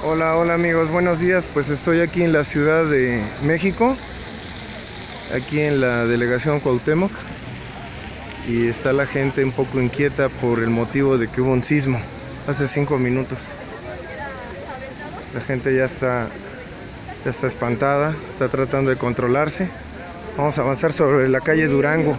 Hola, hola amigos, buenos días. Pues estoy aquí en la Ciudad de México, aquí en la delegación Cuauhtémoc, y está la gente un poco inquieta por el motivo de que hubo un sismo hace 5 minutos. La gente ya está espantada, está tratando de controlarse. Vamos a avanzar sobre la calle Durango.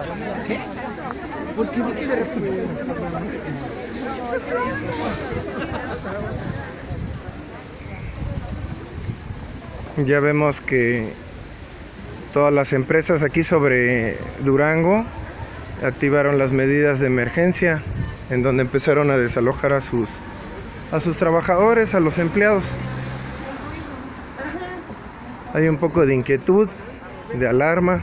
Ya vemos que todas las empresas aquí sobre Durango activaron las medidas de emergencia, en donde empezaron a desalojar a sus trabajadores, a los empleados. Hay un poco de inquietud, de alarma,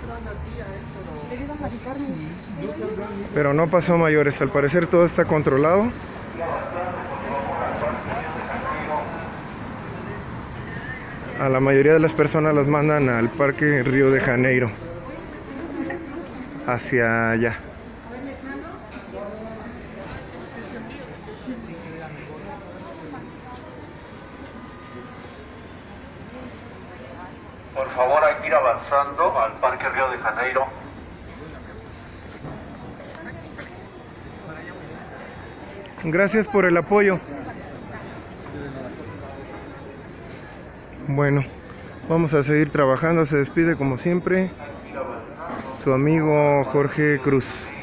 pero no pasó a mayores. Al parecer todo está controlado. A la mayoría de las personas las mandan al Parque Río de Janeiro, hacia allá. Por favor, hay que ir avanzando al Parque Río de Janeiro. Gracias por el apoyo. Bueno, vamos a seguir trabajando. Se despide como siempre su amigo Jorge Cruz.